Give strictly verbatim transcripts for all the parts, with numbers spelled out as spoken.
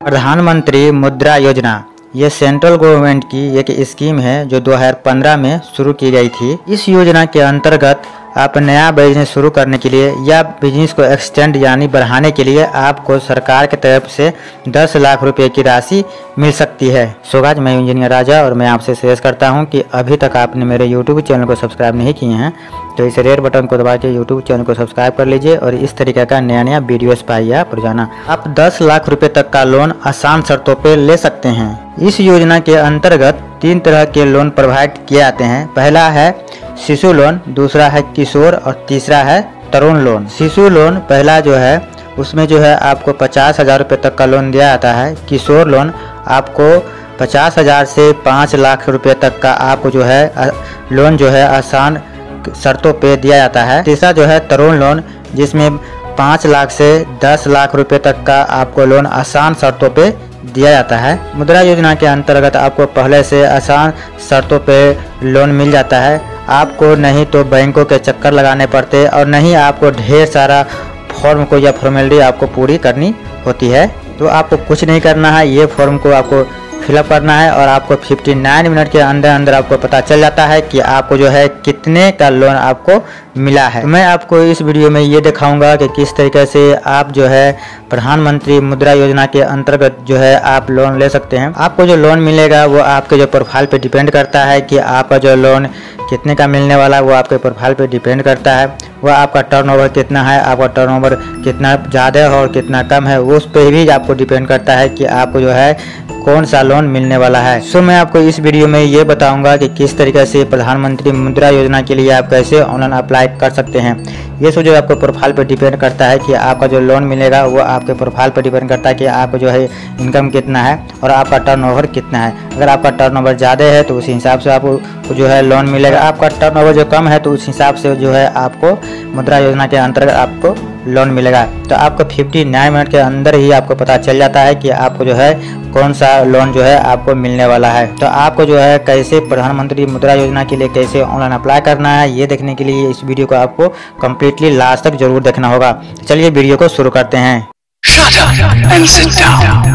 प्रधानमंत्री मुद्रा योजना ये सेंट्रल गवर्नमेंट की एक स्कीम है जो दो हज़ार पंद्रह में शुरू की गई थी। इस योजना के अंतर्गत आप नया बिजनेस शुरू करने के लिए या बिजनेस को एक्सटेंड यानी बढ़ाने के लिए आपको सरकार की तरफ से दस लाख रुपए की राशि मिल सकती है। सो गाइस, मैं इंजीनियर राजा और मैं आपसे सजेस्ट करता हूं कि अभी तक आपने मेरे यूट्यूब चैनल को सब्सक्राइब नहीं किए हैं तो इस रेड बटन को दबा के यूट्यूब चैनल को सब्सक्राइब कर लीजिए और इस तरीके का नया नया वीडियोस पाइए आप रोजाना। आप दस लाख रुपये तक का लोन आसान शर्तों पर ले सकते हैं। इस योजना के अंतर्गत तीन तरह के लोन प्रोवाइड किए जाते हैं। पहला है शिशु लोन, दूसरा है किशोर और तीसरा है तरुण लोन। शिशु लोन पहला जो है उसमें जो है आपको पचास हजार रुपये तक का लोन दिया जाता है। किशोर लोन आपको पचास हजार से पाँच लाख रुपए तक का आपको जो है लोन जो है आसान शर्तों पे दिया जाता है। तीसरा जो है तरुण लोन जिसमें पाँच लाख से दस लाख रुपए तक का आपको लोन आसान शर्तों पे दिया जाता है। मुद्रा योजना के अंतर्गत आपको पहले से आसान शर्तों पे लोन मिल जाता है। आपको नहीं तो बैंकों के चक्कर लगाने पड़ते और नहीं आपको ढेर सारा फॉर्म को या फॉर्मेलिटी आपको पूरी करनी होती है। तो आपको कुछ नहीं करना है, ये फॉर्म को आपको फिलअप करना है और आपको उनसठ मिनट के अंदर अंदर आपको पता चल जाता है कि आपको जो है कितने का लोन आपको मिला है। तो मैं आपको इस वीडियो में ये दिखाऊंगा कि किस तरीके से आप जो है प्रधानमंत्री मुद्रा योजना के अंतर्गत जो है आप लोन ले सकते हैं। आपको जो लोन मिलेगा वो आपके जो प्रोफाइल पे डिपेंड करता है कि आपका जो लोन कितने का मिलने वाला है, वो आपके प्रोफाइल पे डिपेंड करता है। वह आपका टर्नओवर कितना है, आपका टर्नओवर कितना ज़्यादा है और कितना कम है, वो उस पर भी आपको डिपेंड करता है कि आपको जो है कौन सा लोन मिलने वाला है। सो मैं आपको इस वीडियो में ये बताऊंगा कि किस तरीके से प्रधानमंत्री मुद्रा योजना के लिए आप कैसे ऑनलाइन अप्लाई कर सकते हैं। ये सब जो आपको प्रोफाइल पर डिपेंड करता है कि आपका जो लोन मिलेगा वो आपके प्रोफाइल पर डिपेंड करता है कि आपको जो है इनकम कितना है और आपका टर्नओवर कितना है। अगर आपका टर्नओवर ज़्यादा है तो उस हिसाब से आपको जो है लोन मिलेगा। आपका टर्नओवर जो कम है तो उस हिसाब से जो है आपको मुद्रा योजना के अंतर्गत आपको लोन मिलेगा। तो आपको उनसठ मिनट के अंदर ही आपको पता चल जाता है कि आपको जो है कौन सा लोन जो है आपको मिलने वाला है। तो आपको जो है कैसे प्रधानमंत्री मुद्रा योजना के लिए कैसे ऑनलाइन अप्लाई करना है ये देखने के लिए इस वीडियो को आपको कम्प्लीटली लास्ट तक जरूर देखना होगा। चलिए वीडियो को शुरू करते हैं। Shut up and sit down.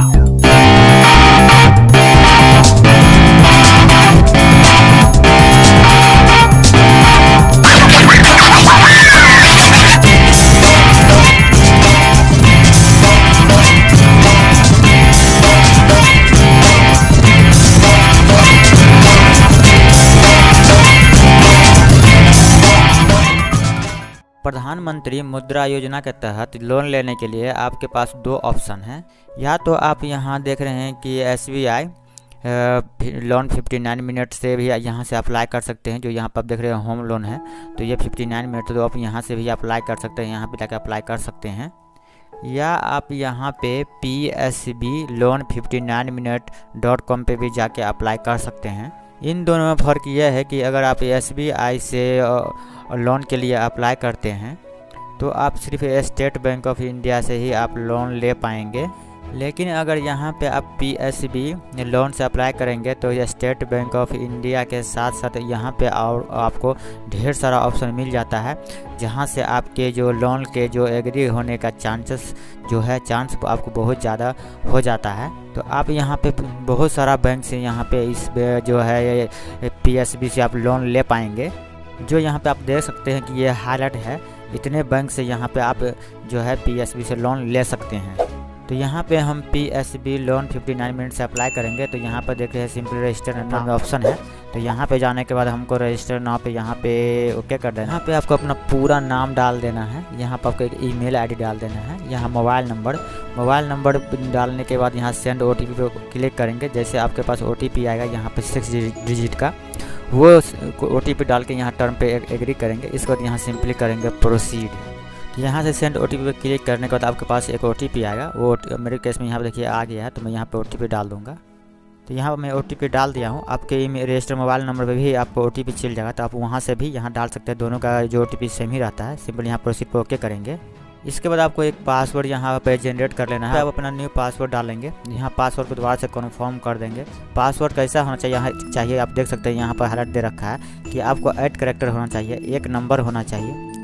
प्रधानमंत्री मुद्रा योजना के तहत लोन लेने के लिए आपके पास दो ऑप्शन हैं। या तो आप यहाँ देख रहे हैं कि एस बी आई लोन उनसठ मिनट से भी यहाँ से अप्लाई कर सकते हैं। जो यहाँ पर आप देख रहे हैं होम लोन है तो ये उनसठ मिनट तो आप यहाँ से भी अप्लाई कर सकते हैं, यहाँ पे जाकर अप्लाई कर सकते हैं। या आप यहाँ पे पी एस बी लोन उनसठ मिनट डॉट कॉम पे भी जाके अप्लाई कर सकते हैं। इन दोनों में फ़र्क यह है कि अगर आप एस बी आई से लोन के लिए अप्लाई करते हैं तो आप सिर्फ स्टेट बैंक ऑफ इंडिया से ही आप लोन ले पाएंगे। लेकिन अगर यहाँ पे आप पी एस बी लोन से अप्लाई करेंगे तो ये स्टेट बैंक ऑफ इंडिया के साथ साथ यहाँ पे और आपको ढेर सारा ऑप्शन मिल जाता है जहाँ से आपके जो लोन के जो एग्री होने का चांसेस जो है चांस आपको बहुत ज़्यादा हो जाता है। तो आप यहाँ पे बहुत सारा बैंक से यहाँ पे इस जो है पी एस बी से आप लोन ले पाएंगे। जो यहाँ पे आप देख सकते हैं कि ये हाईलाइट है, इतने बैंक से यहाँ पे आप जो है पी एस बी से लोन ले सकते हैं। तो यहाँ पे हम पी एस बी लोन उनसठ मिनट से अप्लाई करेंगे तो यहाँ पर देख रहे हैं सिंपल रजिस्टर नाउ में ऑप्शन है। तो यहाँ पे जाने के बाद हमको रजिस्टर नाउ पे यहाँ पे ओके कर देना। यहाँ पे आपको अपना पूरा नाम डाल देना है, यहाँ पर आपको एक ईमेल आईडी डाल देना है, यहाँ मोबाइल नंबर मोबाइल नंबर डालने के बाद यहाँ सेंड ओ टी पी पे क्लिक करेंगे। जैसे आपके पास ओ टी पी आएगा यहाँ पे सिक्स डिजिट का, वो ओ टी पी डाल के यहाँ टर्म पे एग्री करेंगे। इसके बाद यहाँ सिंपली करेंगे प्रोसीड। यहाँ से सेंड ओ टी पी पे क्लिक करने के बाद आपके पास एक ओ टी पी आएगा। वो मेरे केस में यहाँ पे देखिए आ गया है तो मैं यहाँ पे ओ टी पी डाल दूँगा। तो यहाँ पर मैं ओ टी पी डाल दिया हूँ। आपके रजिस्टर मोबाइल नंबर पे भी आपको ओ टी पी चल जाएगा तो आप वहाँ से भी यहाँ डाल सकते हैं। दोनों का जो ओ टी पी सेम ही रहता है। सिंपल यहाँ प्रोसीड पे ओके करेंगे। इसके बाद आपको एक पासवर्ड यहाँ पे जनरेट कर लेना है। आप अपना न्यू पासवर्ड डालेंगे, यहाँ पासवर्ड को दोबारा से कन्फर्म कर देंगे। पासवर्ड कैसा होना चाहिए यहाँ चाहिए आप देख सकते हैं यहाँ पर हाईलाइट दे रखा है कि आपको ऐड कैरेक्टर होना चाहिए, एक नंबर होना चाहिए,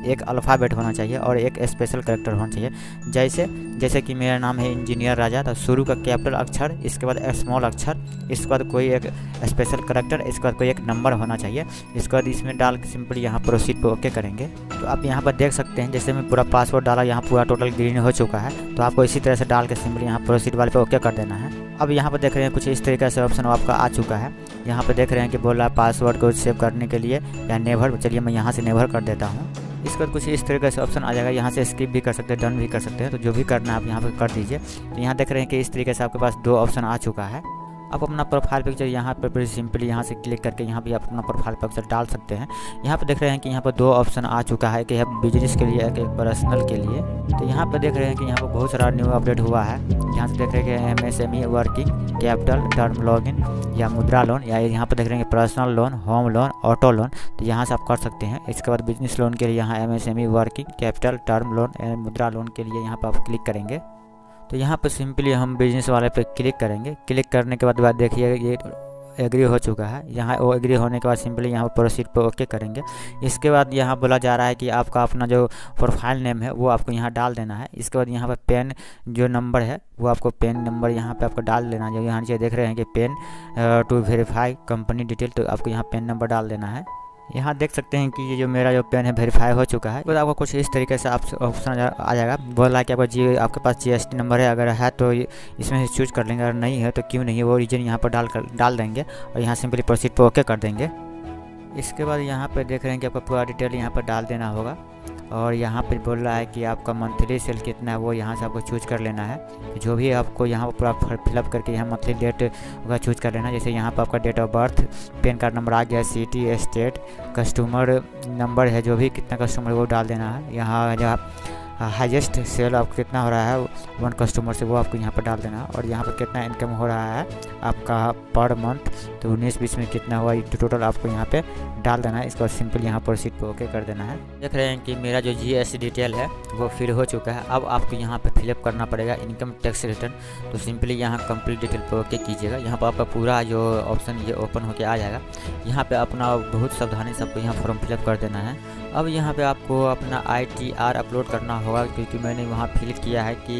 एक अल्फ़ाबेट होना चाहिए और एक स्पेशल कैरेक्टर होना चाहिए। जैसे जैसे कि मेरा नाम है इंजीनियर राजा, तो शुरू का कैपिटल अक्षर, इसके बाद स्मॉल अक्षर, इसके बाद कोई एक स्पेशल कैरेक्टर, इसके बाद कोई एक नंबर होना चाहिए। इसके बाद इसमें डाल के सिंपली यहाँ प्रोसीड पे ओके करेंगे। तो आप यहाँ पर देख सकते हैं जैसे मैं पूरा पासवर्ड डाला, यहाँ पूरा टोटल ग्रीन हो चुका है। तो आपको इसी तरह से डाल के सिंपली यहाँ प्रोसीड वाले पे ओके कर देना है। अब यहाँ पर देख रहे हैं कुछ इस तरीके से ऑप्शन आपका आ चुका है। यहाँ पे देख रहे हैं कि बोल रहा है पासवर्ड को सेव करने के लिए या नेवर। चलिए मैं यहाँ से नेवर कर देता हूँ। इसके बाद कुछ इस तरीके से ऑप्शन आ जाएगा, यहाँ से स्किप भी कर सकते हैं, डन भी कर सकते हैं। तो जो भी करना है आप यहाँ पे कर दीजिए। तो यहाँ देख रहे हैं कि इस तरीके से आपके पास दो ऑप्शन आ चुका है। आप अपना प्रोफाइल पिक्चर यहाँ पर सिंपली यहाँ से क्लिक करके यहाँ भी आप अपना प्रोफाइल पिक्चर डाल सकते हैं। यहाँ पर देख रहे हैं कि यहाँ पर दो ऑप्शन आ चुका है, कि है बिजनेस के लिए, एक पर्सनल के लिए। तो यहाँ पर देख रहे हैं कि यहाँ पर बहुत सारा न्यू अपडेट हुआ है। यहाँ से देख रहे हैं कि M S M E working capital term login या मुद्रा लोन, या यहाँ पर देख रहे हैं personal loan, home loan, auto loan. तो यहाँ से आप कर सकते हैं। इसके बाद बिजनेस लोन के लिए यहाँ M S M E working capital term loan and Mudra loan के लिए यहाँ पर आप क्लिक करेंगे। तो यहाँ पर सिंपली हम बिजनेस वाले पे क्लिक करेंगे। क्लिक करने के बाद बाद देखिए ये एग्री हो चुका है। यहाँ वो एग्री होने के बाद सिंपली यहाँ पर प्रोसीड पर ओके करेंगे। इसके बाद यहाँ बोला जा रहा है कि आपका अपना जो प्रोफाइल नेम है वो आपको यहाँ डाल देना है। इसके बाद यहाँ पर पेन जो नंबर है वो आपको पेन नंबर यहाँ पे आपको डाल देना है। जो यहाँ नीचे देख रहे हैं कि PAN to verify company detail, तो आपको यहाँ पेन नंबर डाल देना है। यहाँ देख सकते हैं कि ये जो मेरा जो पेन है वेरीफाई हो चुका है। तो आपको कुछ इस तरीके से आप ऑप्शन आ जाएगा। बोल रहा है कि आपका जी आपके पास जीएसटी नंबर है, अगर है तो इसमें से चूज कर लेंगे, अगर नहीं है तो क्यों नहीं है वो रीजन यहाँ पर डाल कर डाल देंगे और यहाँ सिंपली प्रोसीड पर ओके कर देंगे। इसके बाद यहाँ पर देख रहे हैं कि आपका पूरा डिटेल यहाँ पर डाल देना होगा। और यहाँ पे बोल रहा है कि आपका मंथली सेल कितना है वो यहाँ से आपको चूज कर लेना है। जो भी आपको यहाँ पर पूरा फिलअप करके यहाँ मंथली डेट होगा चूज कर लेना है। जैसे यहाँ पर आपका date of birth, PAN card number आ गया, सिटी, स्टेट, कस्टमर नंबर है, जो भी कितना कस्टमर वो डाल देना है। यहाँ जहाँ हाईएस्ट सेल आपको कितना हो रहा है वन कस्टमर से वो आपको यहाँ पर डाल देना है। और यहाँ पर कितना इनकम हो रहा है आपका पर मंथ, तो उन्नीस बीस में कितना हुआ तो टोटल आपको यहाँ पे डाल देना है। इसके बाद सिंपल यहाँ पर सीट पे ओके कर देना है। देख रहे हैं कि मेरा जो जीएसटी डिटेल है वो फिल हो चुका है। अब आपको यहाँ पे फिलअप करना पड़ेगा इनकम टैक्स रिटर्न। तो सिंपली यहाँ कंप्लीट डिटेल पे ओके कीजिएगा। यहाँ पर आपका पूरा जो ऑप्शन ये ओपन होकर आ जाएगा। यहाँ पे अपना बहुत सावधानी से आपको यहाँ फॉर्म फिलअप कर देना है। अब यहाँ पे आपको अपना आई टी आर अपलोड करना होगा, क्योंकि मैंने वहाँ फिल किया है कि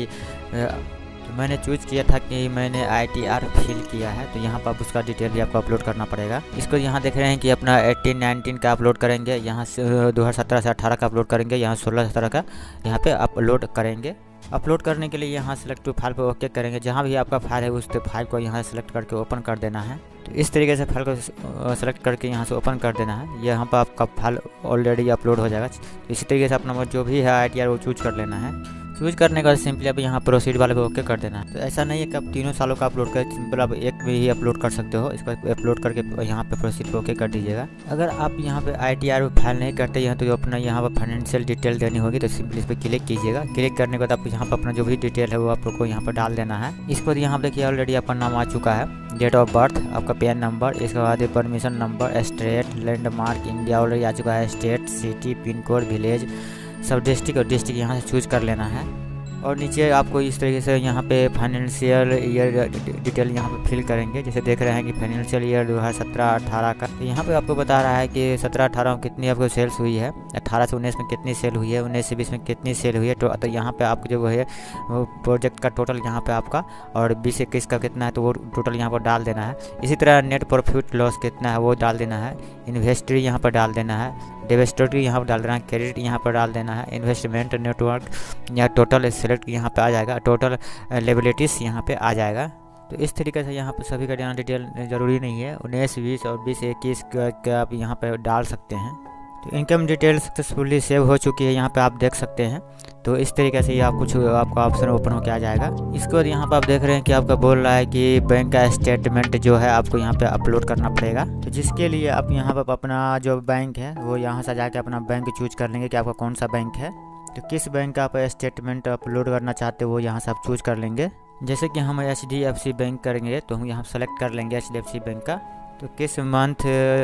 तो मैंने चूज़ किया था कि मैंने आई टी आर फिल किया है। तो यहाँ पर आप उसका डिटेल भी आपको अपलोड करना पड़ेगा। इसको यहाँ देख रहे हैं कि अपना एटीन नाइनटीन का अपलोड करेंगे, यहाँ से दो हज़ार सत्रह से अठारह का अपलोड करेंगे, यहाँ सोलह सत्रह का यहाँ पे अपलोड करेंगे। अपलोड करने के लिए यहाँ सेलेक्ट टू फाइल पर ओके करेंगे। जहाँ भी आपका फाइल है उस फाइल को यहाँ सेलेक्ट करके ओपन कर देना है। तो इस तरीके से फाइल को सेलेक्ट करके यहाँ से ओपन कर देना है। यहाँ पर आपका फाइल ऑलरेडी अपलोड हो जाएगा। तो इसी तरीके से अपना जो भी है आई टी आर वो चूज कर लेना है। चूज करने के बाद सिंपली अब यहाँ प्रोसीड वाले को ओके कर देना है। तो ऐसा नहीं है कि आप तीनों सालों का अपलोड करें, सिंपल आप एक में ही अपलोड कर सकते हो। इसको अपलोड करके यहाँ पे प्रोसीड पे ओके कर दीजिएगा। अगर आप यहाँ पे आई टी आर फाइल नहीं करते हैं तो अपना यहाँ पर फाइनेंशियल डिटेल देनी होगी। तो सिंपली इस पर क्लिक कीजिएगा। क्लिक करने के बाद आपको यहाँ पर अपना जो भी डिटेल है वो आप लोग को यहाँ पर डाल देना है। इसके बाद यहाँ देखिए ऑलरेडी आपका नाम आ चुका है, डेट ऑफ बर्थ, आपका पैन नंबर, इसके बाद permission number, state, landmark India already आ चुका है, state, city, pin code, village, सब डिस्ट्रिक्ट और डिस्ट्रिक्ट यहाँ से चूज कर लेना है। और नीचे आपको इस तरीके से यहाँ पे फाइनेंशियल ईयर डिटेल यहाँ पे फिल करेंगे। जैसे देख रहे हैं कि फाइनेंशियल ईयर दो हज़ार सत्रह अठारह का, तो यहाँ पे आपको बता रहा है कि सत्रह अठारह में कितनी आपको सेल्स हुई है, अठारह से उन्नीस में कितनी सेल हुई है, उन्नीस से बीस में कितनी सेल हुई है। तो, तो यहाँ पे आपको जो है वो प्रोजेक्ट का टोटल यहाँ पे आपका और बीस इक्कीस का कितना है तो वो टोटल यहाँ पर डाल देना है। इसी तरह नेट प्रॉफिट लॉस कितना है वो डाल देना है। इन्वेस्टरी यहाँ पर डाल देना है, डेबिस्टरी यहाँ पर डाल देना है, क्रेडिट यहाँ पर डाल देना है, इन्वेस्टमेंट नेटवर्क या टोटल सेलेक्ट यहाँ पे आ जाएगा, टोटल लेबिलिटीज़ यहाँ पे आ जाएगा। तो इस तरीके से यहाँ पे सभी का देना डिटेल ज़रूरी नहीं है, उन्नीस बीस और बीस इक्कीस का आप यहाँ पे डाल सकते हैं। तो इनकम डिटेल सक्सेसफुली सेव हो चुकी है, यहाँ पे आप देख सकते हैं। तो इस तरीके से ये आप कुछ आपका ऑप्शन ओपन होकर आ जाएगा। इसके बाद यहाँ पे आप देख रहे हैं कि आपका बोल रहा है कि बैंक का स्टेटमेंट जो है आपको यहाँ पे अपलोड करना पड़ेगा। तो जिसके लिए आप यहाँ पर अपना जो बैंक है वो यहाँ से जाके अपना बैंक चूज कर लेंगे कि आपका कौन सा बैंक है। तो किस बैंक का आप स्टेटमेंट अपलोड करना चाहते हो वो यहाँ से आप चूज कर लेंगे। जैसे कि हम H D F C bank करेंगे तो हम यहाँ सेलेक्ट कर लेंगे H D F C bank का। तो किस मंथ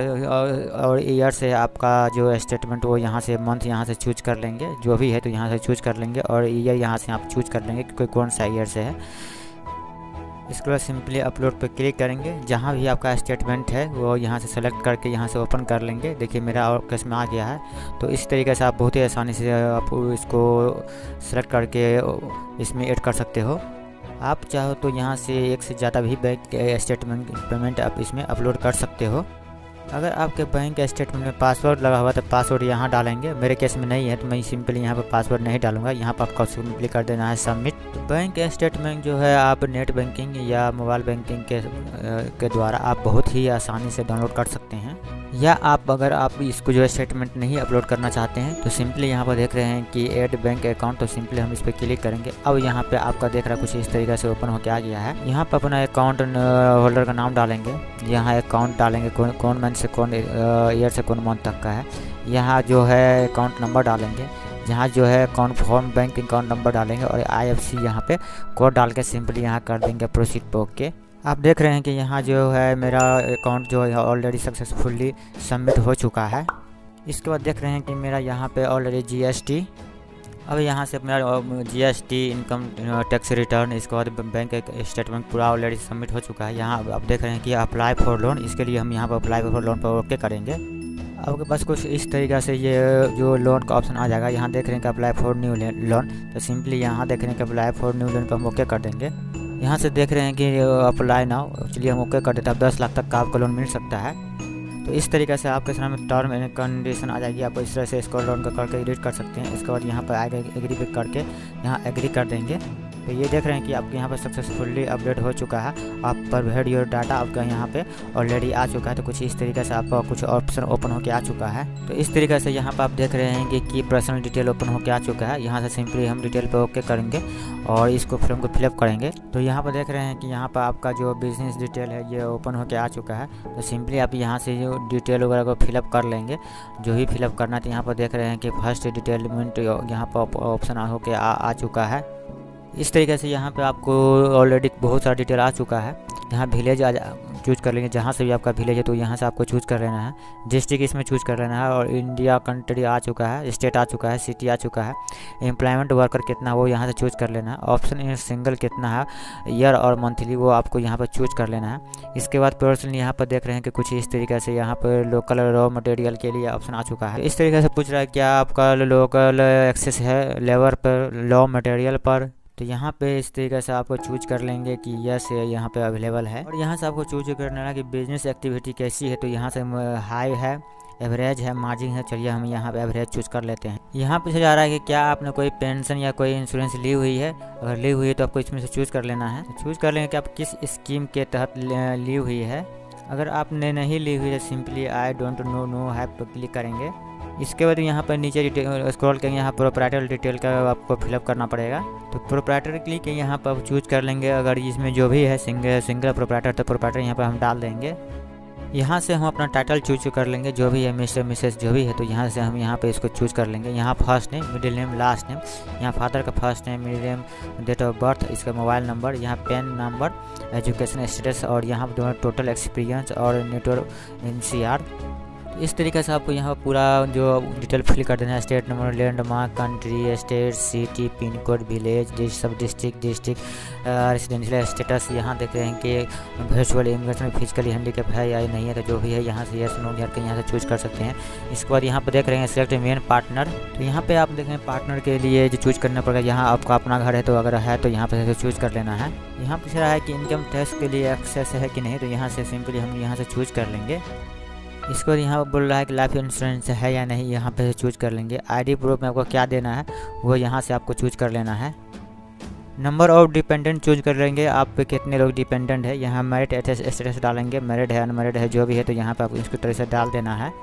और ईयर से आपका जो स्टेटमेंट वो यहाँ से मंथ यहाँ से चूज कर लेंगे, जो भी है तो यहाँ से चूज कर लेंगे और ईयर यहाँ से आप चूज कर लेंगे कि कोई कौन सा ईयर से है। इसके बाद सिंपली अपलोड पर क्लिक करेंगे। जहाँ भी आपका स्टेटमेंट है वो यहाँ से सेलेक्ट करके यहाँ से ओपन कर लेंगे। देखिए मेरा और केस में आ गया है। तो इस तरीके से आप बहुत ही आसानी से आप इसको सेलेक्ट करके इसमें ऐड कर सकते हो। आप चाहो तो यहाँ से एक से ज़्यादा भी बैंक स्टेटमेंट पेमेंट आप इसमें अपलोड कर सकते हो। अगर आपके बैंक स्टेटमेंट में पासवर्ड लगा हुआ तो पासवर्ड यहाँ डालेंगे। मेरे केस में नहीं है तो मैं सिंपली यहाँ पर पासवर्ड नहीं डालूंगा। यहाँ पर आपको सिंपली कर देना है सबमिट। बैंक स्टेटमेंट जो है आप नेट बैंकिंग या मोबाइल बैंकिंग के के द्वारा आप बहुत ही आसानी से डाउनलोड कर सकते हैं। या आप अगर आप इसको जो स्टेटमेंट नहीं अपलोड करना चाहते हैं तो सिंपली यहाँ पर देख रहे हैं कि ऐड बैंक अकाउंट, तो सिंपली हम इस पर क्लिक करेंगे। अब यहाँ पे आपका देख रहा है कुछ इस तरीके से ओपन होकर आ गया है। यहाँ पर अपना अकाउंट होल्डर का नाम डालेंगे। यहाँ अकाउंट डालेंगे कौन कौन मंथ से कौन ईयर से कौन मंथ तक का है। यहाँ जो है अकाउंट नंबर डालेंगे। जहाँ जो है account form bank account number डालेंगे और आई एफ सी यहाँ पे कोड डाल के सिंपली यहाँ कर देंगे प्रोसीड पे ओके। आप देख रहे हैं कि यहाँ जो है मेरा अकाउंट जो है ऑलरेडी सक्सेसफुली सबमिट हो चुका है। इसके बाद देख रहे हैं कि मेरा यहाँ पे ऑलरेडी जीएसटी, अब यहाँ से मेरा जीएसटी इनकम टैक्स रिटर्न, इसके बाद बैंक स्टेटमेंट पूरा ऑलरेडी सबमिट हो चुका है। यहाँ आप देख रहे हैं कि अप्लाई फॉर लोन, इसके लिए हम यहाँ पर अप्लाई फॉर लोन पर ओके करेंगे। आपके पास कुछ इस तरीक़े से ये जो लोन का ऑप्शन आ जाएगा। यहाँ देख रहे हैं कि अप्लाई फॉर न्यू लोन, तो सिंपली यहाँ देख रहे हैं कि अप्लाई फॉर न्यू लोन पर हम ओके कर देंगे। यहाँ से देख रहे हैं कि अप्लाई नाउ, चलिए हम ओके कर देते हैं। दस लाख तक का आपको लोन मिल सकता है। तो इस तरीके से आपके सामने टर्म एंड कंडीशन आ जाएगी। आप इस तरह से इसको लोन का करके एडिट कर सकते हैं। इसके बाद यहाँ पर आएगा एग्री पे करके यहाँ एग्री कर देंगे। तो ये देख रहे हैं कि आपके यहाँ पर सक्सेसफुली अपडेट हो चुका है। आप प्रोवाइड योर डाटा आपका यहाँ पे ऑलरेडी आ चुका है। तो कुछ इस तरीके से आपका कुछ ऑप्शन ओपन होकर आ चुका है। तो इस तरीके से यहाँ पर आप देख रहे हैं कि, कि पर्सनल डिटेल ओपन होकर आ चुका है। यहाँ से सिंपली हम डिटेल पे ओके करेंगे और इसको फॉर्म को फिलअप करेंगे। तो यहाँ पर देख रहे हैं कि यहाँ पर आपका जो बिजनेस डिटेल है ये ओपन होकर आ चुका है। तो सिंपली आप यहाँ से जो डिटेल वगैरह को फिलअप कर लेंगे, जो भी फिलअप करना है। तो यहाँ पर देख रहे हैं कि फर्स्ट डिटेलमेंट यहाँ पर ऑप्शन होकर आ, आ चुका है। इस तरीके से यहाँ पे आपको ऑलरेडी बहुत सारा डिटेल आ चुका है। यहाँ विलेज आ चूज कर लेंगे। जहाँ से भी आपका विलेज है तो यहाँ से आपको चूज कर लेना है। डिस्ट्रिक्ट इसमें चूज कर लेना है और इंडिया कंट्री आ चुका है, स्टेट आ चुका है, सिटी आ चुका है। एम्प्लॉयमेंट वर्कर कितना वो यहाँ से चूज कर लेना है। ऑप्शन इन सिंगल कितना है, ईयर और मंथली, वो आपको यहाँ पर चूज कर लेना है। इसके बाद पर्सनली यहाँ पर देख रहे हैं कि कुछ इस तरीके से यहाँ पर लोकल रॉ मटेरियल के लिए ऑप्शन आ चुका है। इस तरीके से पूछ रहा है क्या आपका लोकल एक्सेस है लेबर पर, रॉ मटेरियल पर। तो यहाँ पे इस तरीके से आपको चूज कर लेंगे कि यस यहाँ पे अवेलेबल है। और यहाँ से आपको चूज करना है कि बिजनेस एक्टिविटी कैसी है। तो यहाँ से हाई है, एवरेज है, मार्जिन है। चलिए हम यहाँ पे एवरेज चूज कर लेते हैं। यहाँ पूछा जा रहा है कि क्या आपने कोई पेंशन या कोई इंश्योरेंस ली हुई है। अगर ली हुई है तो आपको इसमें से चूज कर लेना है। चूज कर लेंगे कि आप किस स्कीम के तहत ली हुई है। अगर आपने नहीं ली हुई है simply I don't know no have तो क्लिक करेंगे। इसके बाद यहाँ पर नीचे स्क्रॉल करेंगे, यहाँ प्रोप्राइटर डिटेल का आपको फिलअप करना पड़ेगा। तो प्रोप्राइटर क्लिक यहाँ पर चूज कर लेंगे। अगर इसमें जो भी है सिंगल सिंगल प्रोप्राइटर तो प्रोप्राइटर यहाँ पर हम डाल देंगे। यहाँ से हम अपना टाइटल चूज कर लेंगे, जो भी है मिस्टर मिसेस जो भी है। तो यहाँ से हम यहाँ पे इसको चूज कर लेंगे। यहाँ first name, middle name, last name. यहाँ फादर का first name, middle name, date of birth, इसका मोबाइल नंबर, यहाँ पेन नंबर, एजुकेशन स्टेटस और यहाँ पर टोटल एक्सपीरियंस और नेटवर्क एन सी आर। इस तरीके से आपको यहाँ पूरा जो डिटेल फिल कर देना है। State number, landmark, country, state, city, pin code, village, सब डिस्ट्रिक्ट, डिस्ट्रिक्ट रेसिडेंशियल स्टेटस। यहाँ देख रहे हैं कि वर्चुअल इमिग्रेशन फिजिकली हैंडीकैप है या नहीं है। तो जो भी है यहाँ से यस नो करके यहाँ से चूज कर सकते हैं। इसके बाद यहाँ पर देख रहे हैं सिलेक्ट मेन पार्टनर। तो यहाँ पे आप देख रहे हैं पार्टनर के लिए जो चूज करना पड़ेगा। यहाँ आपका अपना घर है तो अगर है तो यहाँ पर चूज कर लेना है। यहाँ पूछ रहा है कि इनकम टैक्स के लिए एक्सेस है कि नहीं। तो यहाँ से सिंपली हम यहाँ से चूज कर लेंगे। इसके बाद यहाँ बोल रहा है कि लाइफ इंश्योरेंस है या नहीं, यहाँ पे चूज कर लेंगे। आईडी प्रूफ में आपको क्या देना है वो यहाँ से आपको चूज कर लेना है। नंबर ऑफ डिपेंडेंट चूज कर लेंगे, आप पे कितने लोग डिपेंडेंट है। यहाँ मैरिड स्टेटस डालेंगे, मैरिड है अनमैरिड है जो भी है। तो यहाँ पे आपको इसको तरह से डाल देना है।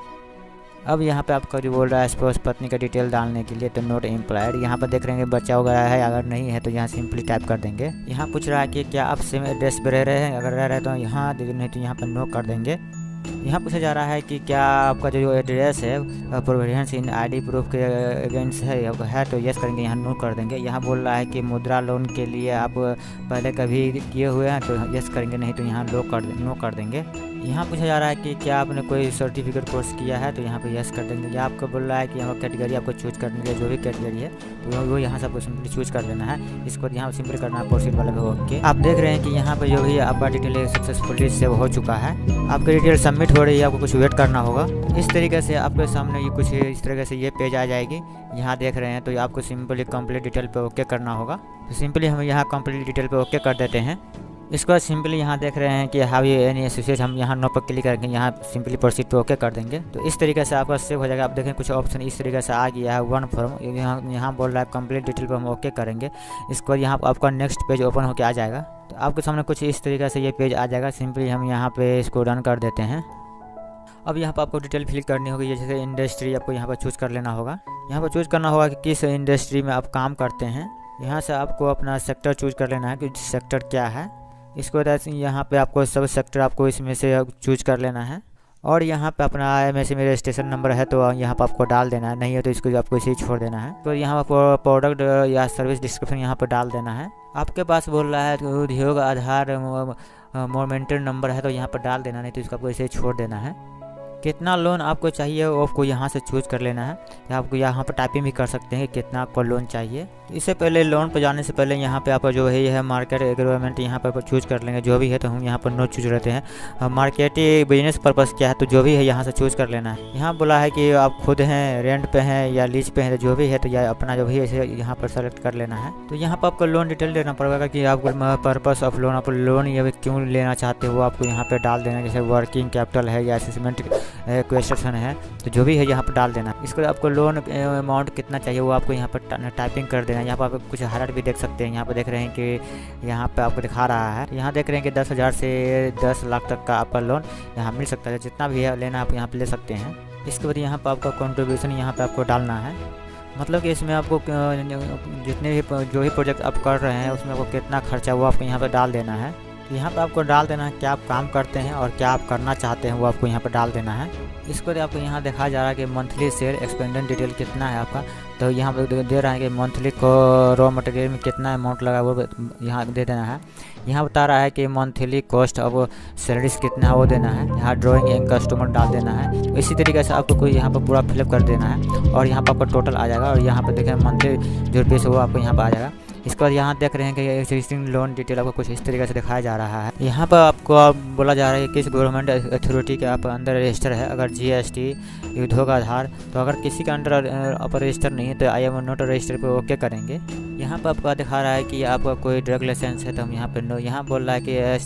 अब यहाँ पे आपका जो बोल रहा है स्पोर्स पत्नी का डिटेल डालने के लिए, तो नोट एम्प्लॉयड। यहाँ पर देख रहे हैं बच्चा वगैरह है, अगर नहीं है तो यहाँ सिंपली टाइप कर देंगे। यहाँ पूछ रहा है कि क्या आप सेम एड्रेस पर रह रहे हैं, अगर रह रहे हैं तो यहाँ, नहीं तो यहाँ पर नो कर देंगे। यहाँ पूछा जा रहा है कि क्या आपका जो एड्रेस है प्रोविडेंस इन आईडी प्रूफ के अगेंस्ट है है तो यस करेंगे, यहाँ नो कर देंगे। यहाँ बोल रहा है कि मुद्रा लोन के लिए आप पहले कभी किए हुए हैं तो यस करेंगे, नहीं तो यहाँ नो कर नो कर देंगे। यहाँ पूछा जा रहा है कि क्या आपने कोई सर्टिफिकेट कोर्स किया है, तो यहाँ पे यस कर देंगे। या आपको बोल रहा है कि यहाँ कैटेगरी आपको चूज करने के लिए जो भी कैटेगरी है तो वो यहाँ से आपको सिंपली चूज कर लेना है। इसको यहाँ सिंपली करना है प्रोसीड वाले पे ओके। आप देख रहे हैं कि यहाँ पे जो भी आपका डिटेल सक्सेसफुली सेव हो चुका है, आपकी डिटेल सबमिट हो रही है, आपको कुछ वेट करना होगा। इस तरीके से आपके सामने ये कुछ इस तरीके से ये पेज आ जाएगी। यहाँ देख रहे हैं तो आपको सिंपली कंप्लीट डिटेल पे ओके करना होगा। तो सिंपली हम यहाँ कंप्लीट डिटेल पे ओके कर देते हैं। इसके बाद सिंपली यहाँ देख रहे हैं कि हाउ एनी एसोसिएट, हम यहाँ नो पर क्लिक करके यहाँ सिंपली प्रोसीड पे ओके कर देंगे। तो इस तरीके से आपका सेव हो जाएगा। आप देखें कुछ ऑप्शन इस तरीके से आ गया है। वन फॉर्म यहाँ यहाँ बोल रहा है कंप्लीट डिटेल पे हम ओके करेंगे। इसको यहाँ आपका नेक्स्ट पेज ओपन होकर आ जाएगा। तो आपके सामने कुछ इस तरीके से ये पेज आ जाएगा। सिंपली हम यहाँ पे इसको रन कर देते हैं। अब यहाँ पर आपको डिटेल फिल करनी होगी, जैसे इंडस्ट्री आपको यहाँ पर चूज़ कर लेना होगा। यहाँ पर चूज़ करना होगा कि किस इंडस्ट्री में आप काम करते हैं। यहाँ से आपको अपना सेक्टर चूज़ कर लेना है कि सेक्टर क्या है। इसको बाद यहाँ पे आपको सब सेक्टर आपको इसमें से चूज कर लेना है। और यहाँ पे अपना आई एम एस में रजिस्ट्रेशन नंबर है तो यहाँ पे आपको डाल देना है, नहीं है तो इसको आपको इसे छोड़ देना है। तो यहाँ पर प्रोडक्ट या सर्विस डिस्क्रिप्शन यहाँ पर डाल देना है। आपके पास बोल रहा है तो उद्योग आधार मोमेंटल नंबर है तो यहाँ पर डाल देना, नहीं तो इसको आपको इसे छोड़ देना है। कितना लोन आपको चाहिए वो आपको यहाँ से चूज कर लेना है। या आपको यहाँ पर टाइपिंग भी कर सकते हैं कि कितना आपको लोन चाहिए। इससे पहले लोन पर जाने से पहले यहाँ पे आपका जो है यह मार्केट एग्रीमेंट यहाँ पर चूज कर लेंगे। जो भी है तो हम यहाँ पर नो चूज रहते हैं। मार्केटिंग बिजनेस पर्पस क्या है तो जो भी है यहाँ से चूज कर लेना है। यहाँ बोला है कि आप खुद हैं, रेंट पे हैं या लीज पे हैं, तो जो भी है तो या अपना जो भी है यहाँ पर सेलेक्ट कर लेना है। तो यहाँ पर आपको लोन डिटेल देना पड़ेगा कि आपको पर्पस ऑफ लोन, आप लोन या क्यों लेना चाहते हो आपको यहाँ पर डाल देना। जैसे वर्किंग कैपिटल है या असेसमेंट क्वेश्चन है तो जो भी है यहाँ पर डाल देना। इसको आपको लोन अमाउंट कितना चाहिए वो आपको यहाँ पर टाइपिंग कर देना। यहाँ पर आप कुछ हाईलाइट भी देख सकते हैं। यहाँ पर देख रहे हैं कि यहाँ पे आपको दिखा रहा है, यहाँ देख रहे हैं कि दस हज़ार से दस लाख तक का आपका लोन यहाँ मिल सकता है। जितना भी है लेना आप यहाँ पे ले सकते हैं। इसके बाद यहाँ पर आपका कंट्रीब्यूशन यहाँ पे आपको डालना है। मतलब कि इसमें आपको जितने भी जो भी प्रोजेक्ट आप कर रहे हैं उसमें आपको कितना खर्चा वो आपको यहाँ पर डाल देना है। यहाँ पे आपको डाल देना है क्या आप काम करते हैं और क्या आप करना चाहते हैं वो आपको यहाँ पर डाल देना है। इसको आपको यहाँ दिखाया जा रहा है कि मंथली सेल एक्सपेंडेड डिटेल कितना है आपका। तो यहाँ पर दे रहा है कि मंथली को रॉ मटेरियल में कितना अमाउंट लगा वो यहाँ दे देना है। यहाँ बता रहा है कि मंथली कॉस्ट ऑफ सैलरीज कितना है वो देना है। यहाँ ड्राइंग एंड कस्टमर डाल देना है। तो इसी तरीके से आपको कोई यहाँ पर पूरा फिलअप कर देना है और यहाँ पर आपका टोटल आ जाएगा। और यहाँ पर देखें मंथली जो रुपये वो आपको यहाँ पर आ जाएगा। इसके बाद यहाँ देख रहे हैं कि एग्जिस्टिंग लोन डिटेल आपको कुछ इस तरीके से दिखाया जा रहा है। यहाँ पर आपको आप बोला जा रहा है कि किस गवर्नमेंट अथॉरिटी के आप अंदर रजिस्टर है। अगर जीएसटी, उद्योग आधार, तो अगर किसी का अंडर आप रजिस्टर नहीं है तो आई एम नॉट रजिस्टर पे ओके करेंगे। यहाँ पर आपको दिखा रहा है कि आपका कोई ड्रग लाइसेंस है तो हम यहाँ पर नो। यहाँ बोल रहा है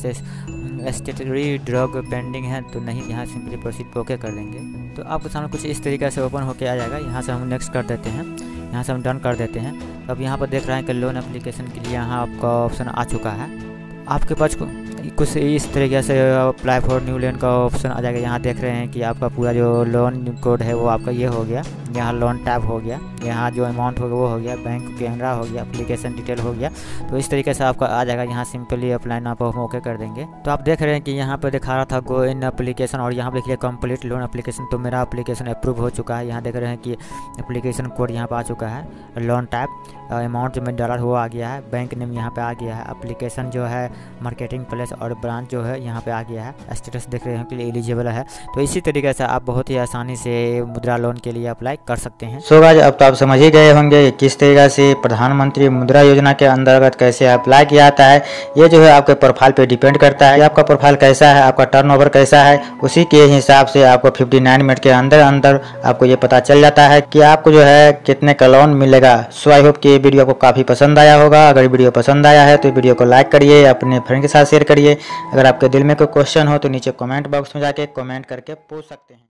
कि स्टेटरी ड्रग पेंडिंग है तो नहीं, यहाँ सिंपली प्रोसीड पे ओके कर देंगे। तो आपके सामने कुछ इस तरीके से ओपन होके आ जाएगा। यहाँ से हम नेक्स्ट कर देते हैं, यहाँ से हम डन कर देते हैं। तो अब यहाँ पर देख रहे हैं कि लोन एप्लीकेशन के लिए यहाँ आपका ऑप्शन आ चुका है। आपके पास कुछ इस तरीके से अप्लाई फॉर न्यू लोन का ऑप्शन आ जाएगा। यहाँ देख रहे हैं कि आपका पूरा जो लोन कोड है वो आपका ये हो गया। यहाँ लोन टैब हो गया, यहाँ जो अमाउंट होगा वो हो गया, बैंक कैमरा हो गया, एप्लीकेशन डिटेल हो गया। तो इस तरीके से आपका आ जाएगा। यहाँ सिंपली अप्लाई ना पर हम ओके कर देंगे। तो आप देख रहे हैं कि यहाँ पे दिखा रहा था गो इन एप्लीकेशन और यहाँ पे देखिए कंप्लीट लोन एप्लीकेशन। तो मेरा एप्लीकेशन अप्रूव हो चुका है। यहाँ देख रहे हैं कि एप्लीकेशन कोड यहाँ पर आ चुका है, लोन टैब, अमाउंट जो मैं डाला वो आ गया है, बैंक नेम यहाँ पे आ गया है, एप्लीकेशन जो है मार्केटिंग प्लेस और ब्रांच जो है यहाँ पे आ गया है, स्टेटस देख रहे हैं कि एलिजिबल है। तो इसी तरीके से आप बहुत ही आसानी से मुद्रा लोन के लिए अप्लाई कर सकते हैं। सो गाइस, अब तो आप समझ ही गए होंगे किस तरीके से प्रधानमंत्री मुद्रा योजना के अंतर्गत कैसे अप्लाई किया जाता है। ये जो है आपके प्रोफाइल पे डिपेंड करता है, आपका प्रोफाइल कैसा है, आपका टर्नओवर कैसा है, उसी के हिसाब से आपको उनसठ मिनट के अंदर अंदर आपको ये पता चल जाता है कि आपको जो है कितने का लोन मिलेगा। सो आई होप कि ये वीडियो आपको काफ़ी पसंद आया होगा। अगर वीडियो पसंद आया है तो वीडियो को लाइक करिए, अपने फ्रेंड के साथ शेयर करिए। अगर आपके दिल में कोई क्वेश्चन हो तो नीचे कमेंट बॉक्स में जाके कमेंट करके पूछ सकते हैं।